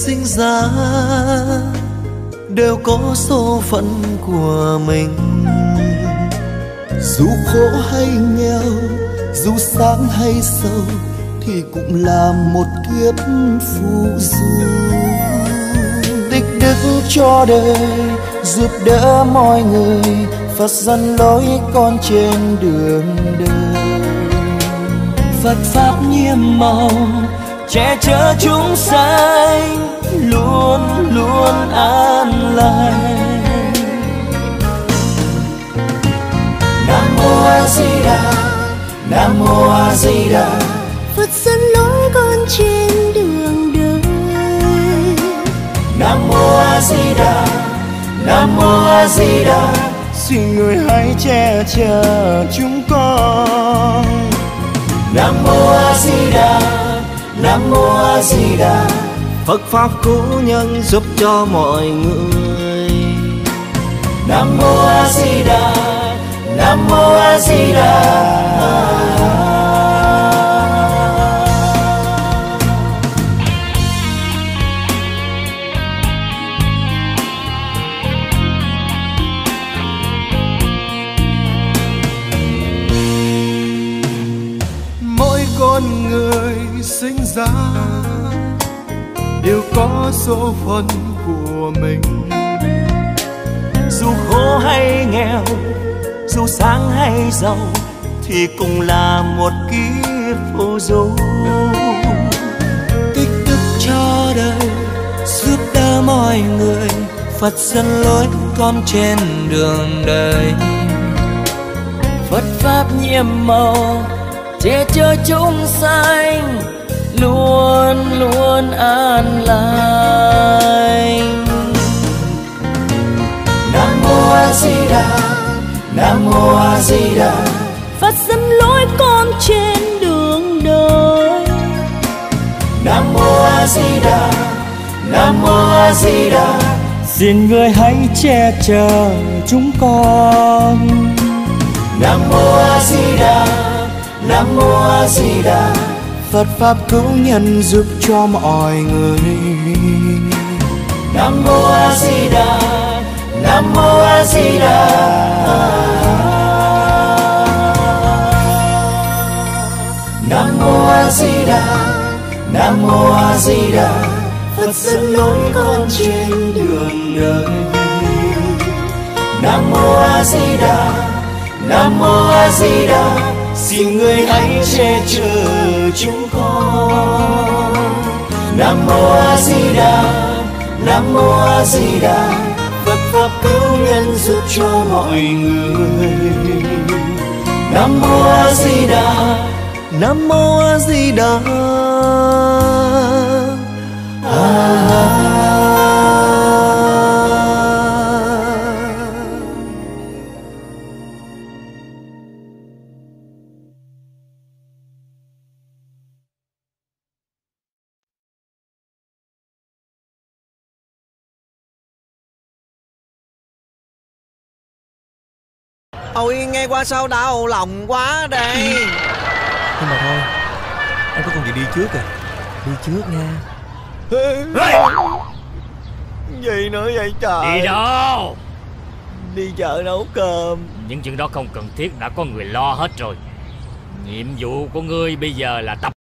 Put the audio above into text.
sinh ra đều có số phận của mình. Dù khổ hay nghèo, dù sáng hay sâu, thì cũng là một kiếp phù du. Tích đức cho đời, giúp đỡ mọi người, Phật dẫn lối con trên đường đời. Phật pháp nhiệm màu, che chở chúng sanh, luôn luôn an lành. Nam mô A Di Đà, Nam mô A Di Đà, Phật dẫn lối con trên đường đời. Nam mô A Di Đà, Nam mô A Di Đà, xin người hãy che chở chúng con. Nam mô A Di Đà, Nam mô A Di Đà, Phật pháp cứu nhân giúp cho mọi người. Nam mô A Di Đà, Nam mô A Di Đà. Con người sinh ra đều có số phận của mình. Dù khổ hay nghèo, dù sáng hay giàu, thì cũng là một kiếp phù du. Tích đức cho đời, giúp đỡ mọi người, Phật dẫn lối con trên đường đời. Phật pháp nhiệm màu, che chở chúng sanh, luôn luôn an lành. Nam mô A Di Đà, Nam mô A Di Đà, Phật dẫn lối con trên đường đời. Nam mô A Di Đà, Nam mô A Di Đà, xin người hãy che chở chúng con. Nam mô A Di Đà, Nam mô A Di Đà, Phật pháp cứu nhân giúp cho mọi người. Nam mô A Di Đà, Nam mô A Di Đà. Nam mô A Di Đà, Nam mô A Di Đà, Phật dẫn lối con trên đường đời. Nam mô A Di Đà, Nam mô A Di Đà, xin người hãy che chở chúng con. Nam mô A Di Đà, Nam mô A Di Đà, Phật pháp cứu nhân giúp cho mọi người. Nam mô A Di Đà, Nam mô A Di Đà. Ôi nghe qua sao đau lòng quá đây. Nhưng mà thôi, em có công việc đi trước à. Đi trước nha. Gì nữa vậy trời? Đi đâu? Đi chợ nấu cơm. Những chuyện đó không cần thiết, đã có người lo hết rồi. Nhiệm vụ của ngươi bây giờ là tập